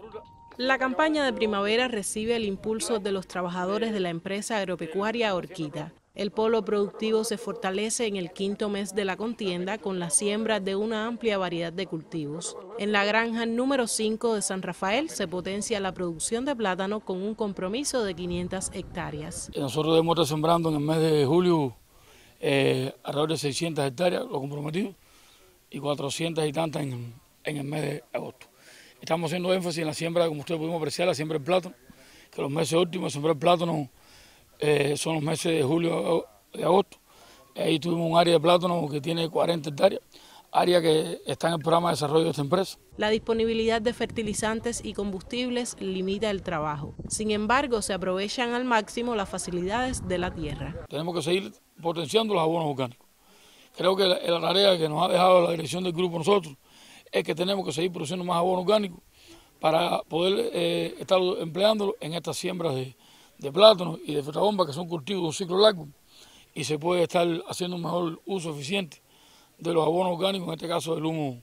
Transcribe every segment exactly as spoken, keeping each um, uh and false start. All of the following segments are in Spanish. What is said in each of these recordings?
La campaña de primavera recibe el impulso de los trabajadores de la empresa agropecuaria Orquita. El polo productivo se fortalece en el quinto mes de la contienda con la siembra de una amplia variedad de cultivos. En la granja número cinco de San Rafael se potencia la producción de plátano con un compromiso de quinientas hectáreas. Nosotros debemos estar sembrando en el mes de julio eh, alrededor de seiscientas hectáreas, lo comprometido, y cuatrocientas y tantas en, en el mes de agosto. Estamos haciendo énfasis en la siembra, como ustedes pudimos apreciar, la siembra del plátano, que los meses últimos de sembrar plátano eh, son los meses de julio y agosto. Ahí tuvimos un área de plátano que tiene cuarenta hectáreas, área que está en el programa de desarrollo de esta empresa. La disponibilidad de fertilizantes y combustibles limita el trabajo. Sin embargo, se aprovechan al máximo las facilidades de la tierra. Tenemos que seguir potenciando los abonos orgánicos. Creo que la, la tarea que nos ha dejado la dirección del grupo nosotros es que tenemos que seguir produciendo más abono orgánico para poder eh, estar empleándolo en estas siembras de, de plátano y de frutabomba, que son cultivos de un ciclo largo, y se puede estar haciendo un mejor uso eficiente de los abonos orgánicos, en este caso del humo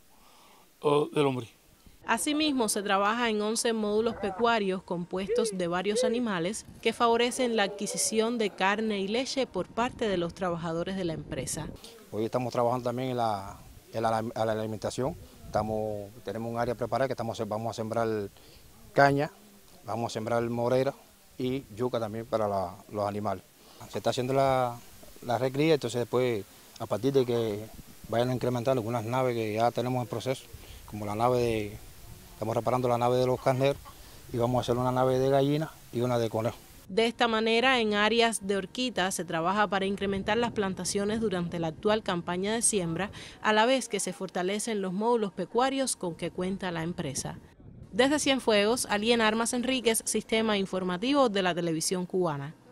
o del lombriz. Asimismo, se trabaja en once módulos pecuarios compuestos de varios animales que favorecen la adquisición de carne y leche por parte de los trabajadores de la empresa. Hoy estamos trabajando también en la, en la, en la alimentación. Estamos, tenemos un área preparada que estamos, vamos a sembrar caña, vamos a sembrar morera y yuca también para la, los animales. Se está haciendo la, la recría, entonces después, a partir de que vayan a incrementar algunas naves que ya tenemos en proceso, como la nave de, estamos reparando la nave de los carneros y vamos a hacer una nave de gallina y una de conejo. De esta manera, en áreas de Orquita se trabaja para incrementar las plantaciones durante la actual campaña de siembra, a la vez que se fortalecen los módulos pecuarios con que cuenta la empresa. Desde Cienfuegos, Aliena Armas Enríquez, Sistema Informativo de la Televisión Cubana.